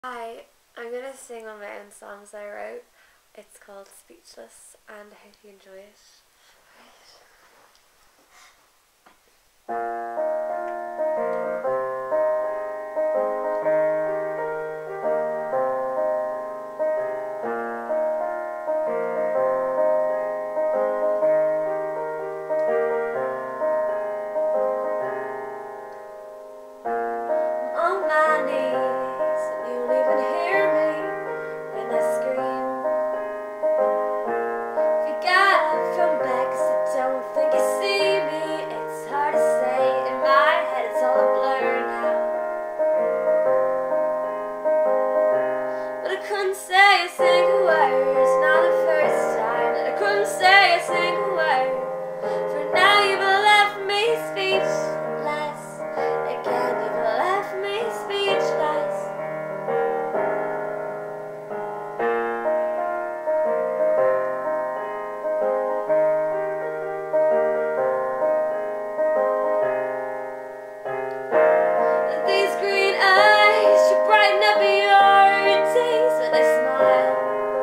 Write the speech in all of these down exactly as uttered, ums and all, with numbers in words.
Hi, I'm going to sing one of my own songs that I wrote. It's called Speechless, and I hope you enjoy it. On my knees, and you don't even hear me when I scream. If you got up from bed 'cause I don't think you see me, it's hard to say. In my head it's all a blur now, but I couldn't say a single word. It's not the first time that I couldn't say a single word. For now you've left me speechless. Again you've left me speechless. These green eyes should brighten up your days when I smile,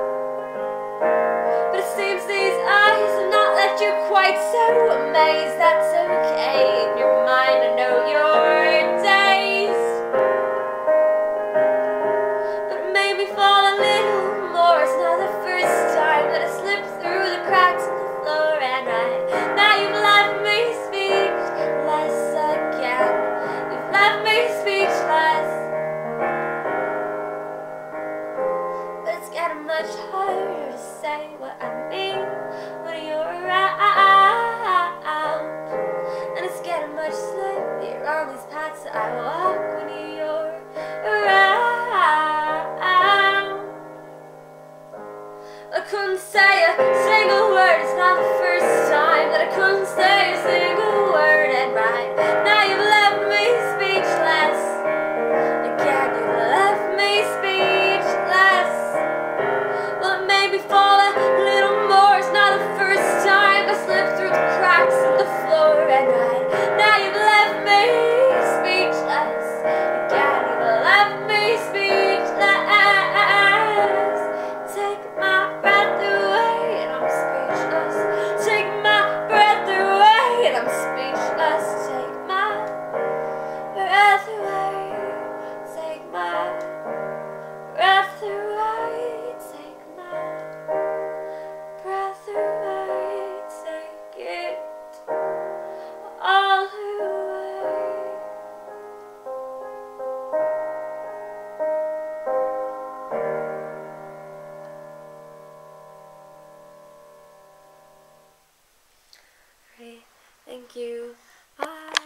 but it seems these eyes have not left you quite so amazed. That's okay, in your mind I know your days, but it made me fall a little more. It's not the first time that I slipped through the cracks in the floor, and right now you've left me speechless again. You've left me speechless, but it's getting much harder to say what I mean when you're around, and it's getting much slippier on these paths that I walk when you're around. I couldn't say a single word. It's not the first time that I couldn't say a single word, and right now you've left me speechless. Again you've left me speechless. Well, it made me fall a little more. It's not the first time I slipped through the cracks in the floor, and right now you've left me speechless. Again you've left me speechless. Take my breath away and I'm speechless. Take my breath away and I'm speechless. Take my breath away. Take my breath away. Take my breath away. Take it all away. Alright, thank you. Bye.